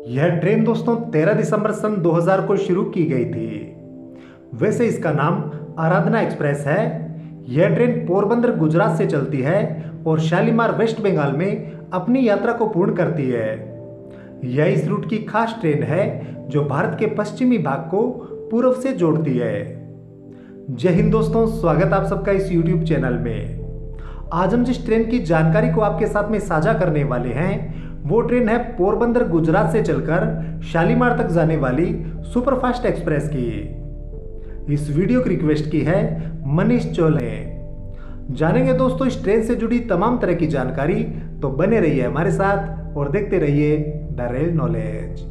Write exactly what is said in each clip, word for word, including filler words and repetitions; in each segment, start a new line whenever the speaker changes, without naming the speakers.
यह ट्रेन दोस्तों तेरह दिसंबर सन दो हज़ार को शुरू की गई थी। वैसे इसका नाम आराधना एक्सप्रेस है। यह ट्रेन पोरबंदर गुजरात से चलती है और शालीमार वेस्ट बंगाल में अपनी यात्रा को पूर्ण करती है। यह इस रूट की खास ट्रेन है जो भारत के पश्चिमी भाग को पूर्व से जोड़ती है। जय हिंद दोस्तों, स्वागत आप सबका इस यूट्यूब चैनल में। आज हम जिस ट्रेन की जानकारी को आपके साथ में साझा करने वाले हैं वो ट्रेन है पोरबंदर गुजरात से चलकर शालीमार तक जाने वाली सुपरफास्ट एक्सप्रेस की। इस वीडियो की रिक्वेस्ट की है मनीष चोल ने। जानेंगे दोस्तों इस ट्रेन से जुड़ी तमाम तरह की जानकारी, तो बने रहिए हमारे साथ और देखते रहिए द रेल नॉलेज।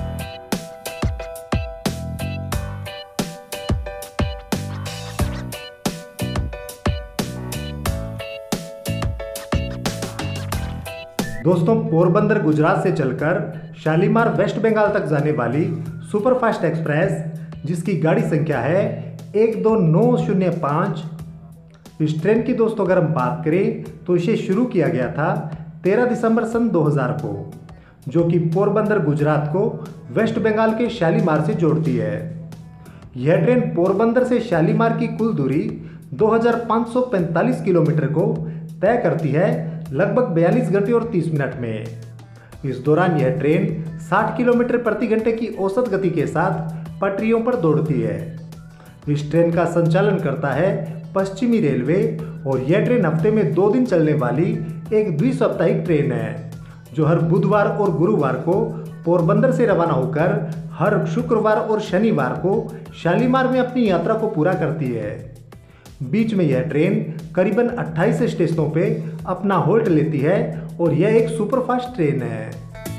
दोस्तों पोरबंदर गुजरात से चलकर शालीमार वेस्ट बंगाल तक जाने वाली सुपरफास्ट एक्सप्रेस, जिसकी गाड़ी संख्या है एक दो नौ शून्य पाँच, इस ट्रेन की दोस्तों अगर हम बात करें तो इसे शुरू किया गया था तेरह दिसंबर सन दो हज़ार को, जो कि पोरबंदर गुजरात को वेस्ट बंगाल के शालीमार से जोड़ती है। यह ट्रेन पोरबंदर से शालीमार की कुल दूरी दो हज़ार पाँच सौ पैंतालीस किलोमीटर को तय करती है लगभग बयालीस घंटे और तीस मिनट में। इस दौरान यह ट्रेन साठ किलोमीटर प्रति घंटे की औसत गति के साथ पटरियों पर दौड़ती है। इस ट्रेन का संचालन करता है पश्चिमी रेलवे और यह ट्रेन हफ्ते में दो दिन चलने वाली एक द्विसाप्ताहिक ट्रेन है, जो हर बुधवार और गुरुवार को पोरबंदर से रवाना होकर हर शुक्रवार और शनिवार को शालीमार में अपनी यात्रा को पूरा करती है। बीच में यह ट्रेन करीबन अट्ठाईस स्टेशनों पे अपना होल्ड लेती है और यह एक सुपरफास्ट ट्रेन है।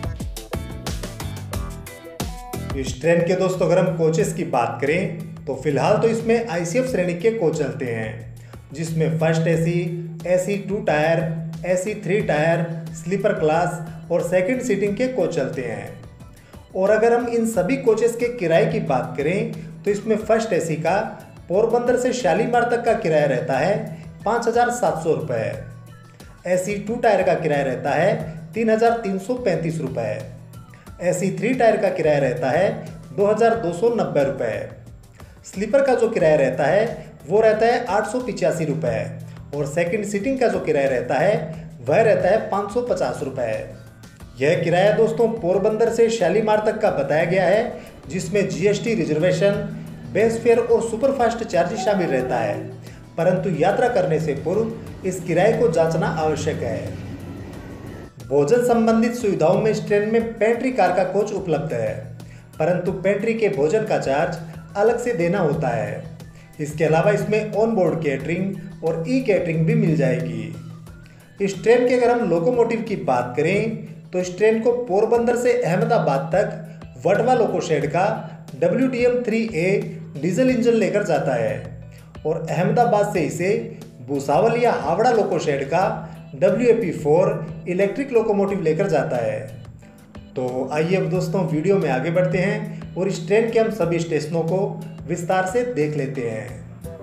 इस ट्रेन के दोस्तों अगर हम कोचेस की बात करें तो फिलहाल तो इसमें आईसीएफ श्रेणी के कोच चलते हैं, जिसमें first AC, AC two tier, AC three tier, sleeper class और सेकंड सीटिंग के कोच चलते हैं। और अगर हम इन सभी कोचेस के किराए की बात करें तो इसमें फर्स्ट एसी का पोरबंदर से शालीमार तक का किराया रहता है पाँच हज़ार सात सौ रुपये। एसी टू टायर का किराया रहता है तीन हज़ार तीन सौ पैंतीस रुपये। एसी थ्री टायर का किराया रहता है दो हज़ार दो सौ नब्बे रुपये। स्लीपर का जो किराया रहता है वो रहता है आठ सौ पिचासी रुपये और सेकंड सीटिंग का जो किराया रहता है वह रहता है पाँच सौ पचास रुपये। यह किराया दोस्तों पोरबंदर से शालीमार तक का बताया गया है, जिसमें जीएसटी, रिजर्वेशन, बेस फेयर और सुपरफास्ट चार्ज शामिल रहता है, परंतु यात्रा करने से पूर्व इस किराए को जांचना आवश्यक है। भोजन संबंधित सुविधाओं में इस ट्रेन में पेंट्री कार का कोच उपलब्ध है, परंतु पेंट्री के भोजन का चार्ज अलग से देना होता है। इसके अलावा इसमें ऑन बोर्ड कैटरिंग और ई कैटरिंग भी मिल जाएगी। इस ट्रेन के अगर हम लोकोमोटिव की बात करें तो इस ट्रेन को पोरबंदर से अहमदाबाद तक वटवा लोको शेड का W D M three A diesel engine लेकर जाता है और अहमदाबाद से इसे भुसावल या हावड़ा लोको शेड का W A P four electric locomotive लेकर जाता है। तो आइए अब दोस्तों वीडियो में आगे बढ़ते हैं और इस ट्रेन के हम सभी स्टेशनों को विस्तार से देख लेते हैं।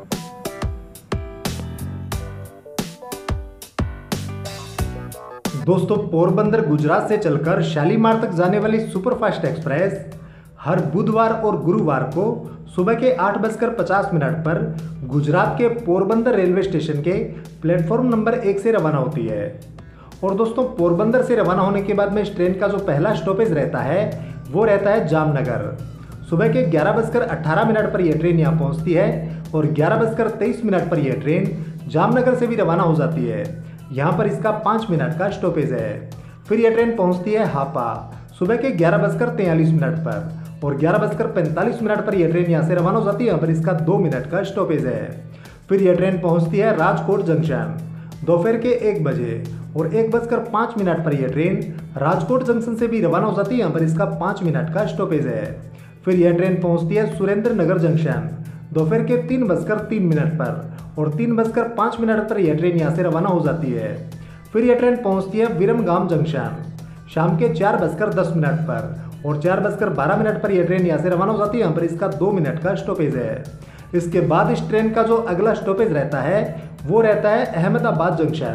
दोस्तों पोरबंदर गुजरात से चलकर शालीमार तक जाने वाली सुपरफास्ट एक्सप्रेस हर बुधवार और गुरुवार को सुबह के आठ बजकर पचास मिनट पर गुजरात के पोरबंदर रेलवे स्टेशन के प्लेटफॉर्म नंबर एक से रवाना होती है। और दोस्तों पोरबंदर से रवाना होने के बाद में इस ट्रेन का जो पहला स्टॉपेज रहता है वो रहता है जामनगर। सुबह के ग्यारह बजकर अट्ठारह मिनट पर यह ट्रेन यहाँ पहुँचती है और ग्यारह बजकर तेईस मिनट पर यह ट्रेन जामनगर से भी रवाना हो जाती है। यहाँ पर इसका पाँच मिनट का स्टॉपेज है। फिर यह ट्रेन पहुँचती है हापा सुबह के ग्यारह बजकर तैंतालीस मिनट पर और ग्यारह बजकर पैंतालीस मिनट पर यह ट्रेन यहाँ से रवाना हो जाती है। यहाँ पर इसका दो मिनट का स्टॉपेज है। फिर यह ट्रेन पहुँचती है राजकोट जंक्शन दोपहर के एक बजे और एक बजकर पाँच मिनट पर यह ट्रेन राजकोट जंक्शन से भी रवाना हो जाती है। यहाँ पर इसका पाँच मिनट का स्टॉपेज है। फिर यह ट्रेन पहुँचती है सुरेंद्र नगर जंक्शन दोपहर के तीन बजकर तीन मिनट पर और तीन बजकर पाँच मिनट पर यह ट्रेन यहाँ से रवाना हो जाती है। फिर यह ट्रेन पहुँचती है विरमगाम जंक्शन शाम के चार बजकर दस मिनट पर और चार बजकर बारह मिनट पर यह ट्रेन यहाँ से रवाना हो जाती है। यहाँ पर इसका दो मिनट का स्टॉपेज है। इसके बाद इस ट्रेन का जो अगला स्टॉपेज रहता है वो रहता है अहमदाबाद जंक्शन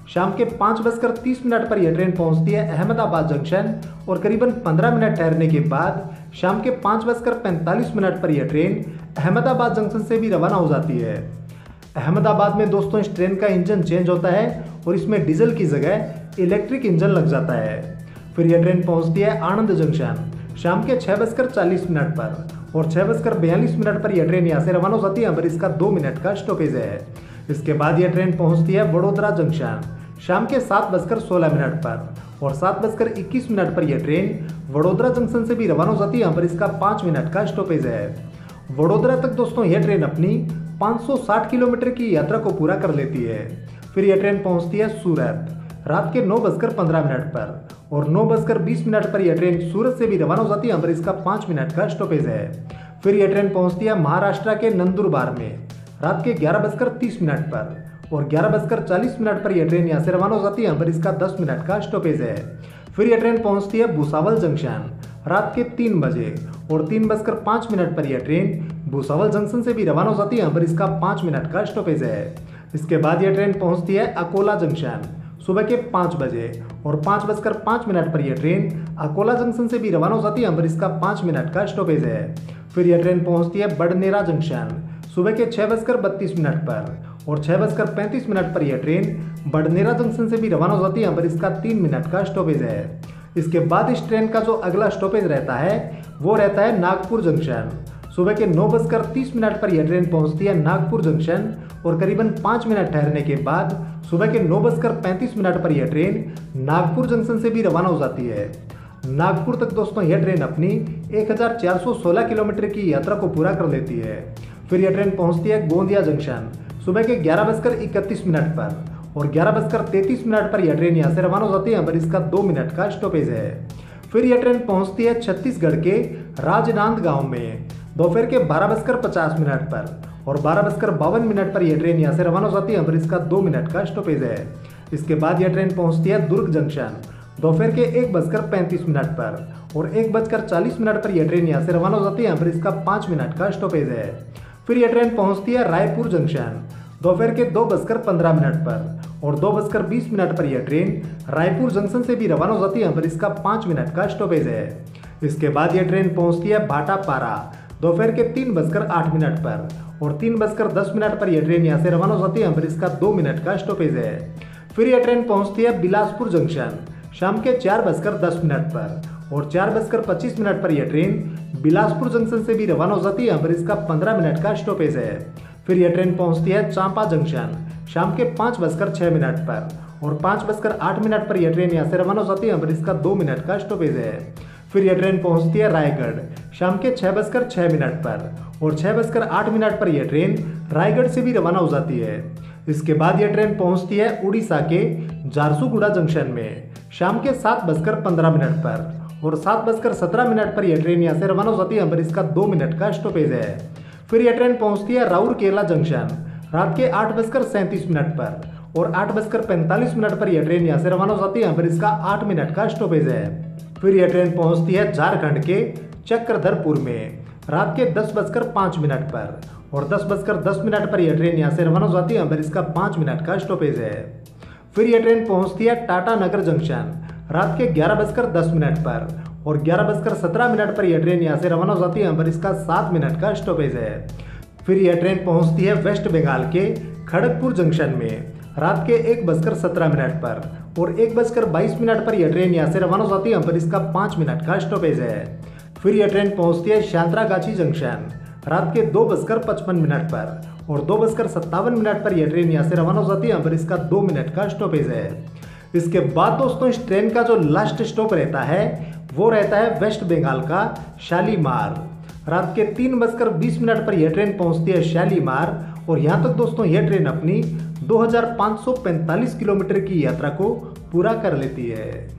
शाम के पाँच बजकर तीस मिनट पर यह ट्रेन पहुंचती है अहमदाबाद जंक्शन और करीबन पंद्रह मिनट ठहरने के बाद शाम के पाँच बजकर पैंतालीस मिनट पर यह ट्रेन अहमदाबाद जंक्शन से भी रवाना हो जाती है। अहमदाबाद में दोस्तों इस ट्रेन का इंजन चेंज होता है और इसमें डीजल की जगह इलेक्ट्रिक इंजन लग जाता है। फिर यह ट्रेन पहुंचती है आनंद जंक्शन शाम के छः बजकर चालीस मिनट पर और छः बजकर बयालीस मिनट पर यह ट्रेन यहाँ से रवाना हो जाती है, पर इसका दो मिनट का स्टॉपेज है। इसके बाद यह ट्रेन पहुंचती है वडोदरा जंक्शन शाम के सात बजकर सोलह मिनट पर और सात बजकर इक्कीस मिनट पर यह ट्रेन वडोदरा जंक्शन से भी रवाना हो जाती है, पर इसका पाँच मिनट का स्टॉपेज है। वडोदरा तक दोस्तों यह ट्रेन अपनी पाँच सौ साठ किलोमीटर की यात्रा को पूरा कर लेती है। फिर यह ट्रेन पहुंचती है सूरत रात के नौ बजकर पंद्रह मिनट पर और नौ बजकर बीस मिनट पर यह ट्रेन सूरत से भी रवाना हो जाती है, पर इसका पाँच मिनट का स्टॉपेज है। फिर यह ट्रेन पहुंचती है महाराष्ट्र के नंदुरबार में रात के ग्यारह बजकर तीस मिनट पर और ग्यारह बजकर चालीस मिनट पर यह ट्रेन यहाँ से रवाना हो जाती है, पर इसका दस मिनट का स्टॉपेज है। फिर यह ट्रेन पहुंचती है भुसावल जंक्शन रात के तीन बजे और तीन बजकर पाँच मिनट पर यह ट्रेन भुसावल जंक्शन से भी रवाना हो जाती है, पर इसका पाँच मिनट का स्टॉपेज है। इसके बाद यह ट्रेन पहुंचती है अकोला जंक्शन सुबह के पाँच बजे और पाँच बजकर पाँच मिनट पर यह ट्रेन अकोला जंक्शन से भी रवाना हो जाती है, पर इसका पाँच मिनट का स्टॉपेज है। फिर यह ट्रेन पहुंचती है बडनेरा जंक्शन सुबह के छः बजकर बत्तीस मिनट पर और छः बजकर पैंतीस मिनट पर यह ट्रेन बडनेरा जंक्शन से भी रवाना हो जाती है, पर इसका तीन मिनट का स्टॉपेज है। इसके बाद इस ट्रेन का जो अगला स्टॉपेज रहता है वो रहता है नागपुर जंक्शन सुबह के नौ बजकर तीस मिनट पर यह ट्रेन पहुंचती है नागपुर जंक्शन और करीबन पाँच मिनट ठहरने के बाद सुबह के नौ बजकर पैंतीस मिनट पर यह ट्रेन नागपुर जंक्शन से भी रवाना हो जाती है। नागपुर तक दोस्तों यह ट्रेन अपनी एक हज़ार चार सौ सोलह किलोमीटर की यात्रा को पूरा कर लेती है। फिर यह ट्रेन पहुंचती है गोंदिया जंक्शन सुबह के ग्यारह बजकर इकतीस मिनट पर और ग्यारह बजकर तैंतीस मिनट पर यह ट्रेन यहाँ से रवाना हो जाती है, पर इसका दो मिनट का स्टॉपेज है। फिर यह ट्रेन पहुंचती है छत्तीसगढ़ के राजनांदगांव में दोपहर के बारह बजकर पचास मिनट पर और बारह बजकर बावन मिनट पर यह ट्रेन यहाँ से रवाना हो जाती है, पर इसका दो मिनट का स्टॉपेज है। इसके बाद यह ट्रेन पहुंचती है दुर्ग जंक्शन दोपहर के एक बजकर पैंतीस मिनट पर और एक बजकर चालीस मिनट पर यह ट्रेन यहाँ से रवाना हो जाती है, पर इसका पाँच मिनट का स्टॉपेज है। फिर यह ट्रेन पहुंचती है रायपुर जंक्शन दोपहर के दो बजकर पंद्रह मिनट पर और दो बजकर बीस मिनट पर यह ट्रेन रायपुर जंक्शन से भी रवाना हो जाती है, पर इसका पाँच मिनट का स्टॉपेज है। इसके बाद यह ट्रेन पहुंचती है भाटापारा दोपहर के तीन बजकर आठ मिनट पर और तीन बजकर दस मिनट पर यह ट्रेन यहाँ से रवाना हो जाती है, पर इसका दो मिनट का स्टॉपेज है। फिर यह ट्रेन पहुंचती है बिलासपुर जंक्शन शाम के चार बजकर दस मिनट पर और चार बजकर पच्चीस मिनट पर यह ट्रेन बिलासपुर जंक्शन से भी रवाना हो जाती है, पर इसका पंद्रह मिनट का स्टॉपेज है। फिर यह ट्रेन पहुंचती है चांपा जंक्शन शाम के पाँच बजकर छः मिनट पर और पाँच बजकर आठ मिनट पर यह ट्रेन यहाँ से रवाना हो जाती है, पर इसका दो मिनट का स्टॉपेज है। फिर यह ट्रेन पहुंचती है रायगढ़ शाम के छः बजकर छः मिनट पर और छः बजकर आठ मिनट पर यह ट्रेन रायगढ़ से भी रवाना हो जाती है। इसके बाद यह ट्रेन पहुंचती है उड़ीसा के झारसुगुड़ा जंक्शन में शाम के सात बजकर पंद्रह मिनट पर और सात बजकर सत्रह मिनट पर यह ट्रेन यहाँ से रवाना हो जाती है, पर इसका दो मिनट का स्टॉपेज है। फिर यह ट्रेन पहुंचती है राउरकेला जंक्शन रात के आठ बजकर सैंतीस मिनट पर और आठ बजकर पैंतालीस मिनट पर यह ट्रेन यहाँ से रवाना हो जाती है, पर इसका आठ मिनट का स्टॉपेज है। फिर यह ट्रेन पहुंचती है झारखंड के चक्रधरपुर में रात के दस बजकर पाँच मिनट पर और दस बजकर दस मिनट पर यह ट्रेन यहाँ से रवाना हो जाती है, पर इसका पाँच मिनट का स्टॉपेज है। फिर यह ट्रेन पहुंचती है टाटा नगर जंक्शन रात के ग्यारह बजकर दस मिनट पर और ग्यारह बजकर सत्रह मिनट पर यह ट्रेन यहाँ से रवाना हो जाती है, पर इसका सात मिनट का स्टॉपेज है। फिर यह ट्रेन पहुंचती है वेस्ट बंगाल के खड़गपुर जंक्शन में रात के एक बजकर सत्रह मिनट पर और एक बजकर बाईस मिनट पर यह ट्रेन यहाँ से रवाना हो जाती है, पर इसका पाँच मिनट का स्टॉपेज है। फिर यह ट्रेन पहुंचती है सांतरागाछी जंक्शन रात के दो बजकर पचपन मिनट पर और दो बजकर सत्तावन मिनट पर यह ट्रेन यहाँ से रवाना हो जाती है, पर इसका दो मिनट का स्टॉपेज है। इसके बाद दोस्तों इस ट्रेन का जो लास्ट स्टॉप रहता है वो रहता है वेस्ट बंगाल का शालीमार रात के तीन बजकर बीस मिनट पर यह ट्रेन पहुंचती है शालीमार और यहाँ तक दोस्तों यह ट्रेन अपनी दो हज़ार पाँच सौ पैंतालीस किलोमीटर की यात्रा को पूरा कर लेती है।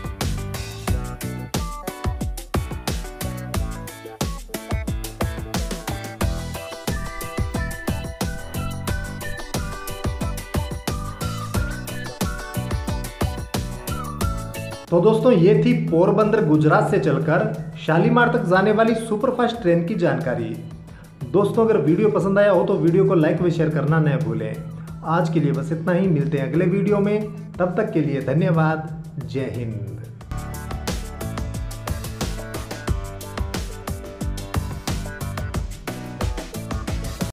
तो दोस्तों ये थी पोरबंदर गुजरात से चलकर शालीमार तक जाने वाली सुपरफास्ट ट्रेन की जानकारी। दोस्तों अगर वीडियो पसंद आया हो तो वीडियो को लाइक व शेयर करना न भूलें आज के लिए बस इतना ही, मिलते हैं अगले वीडियो में। तब तक के लिए धन्यवाद। जय हिंद।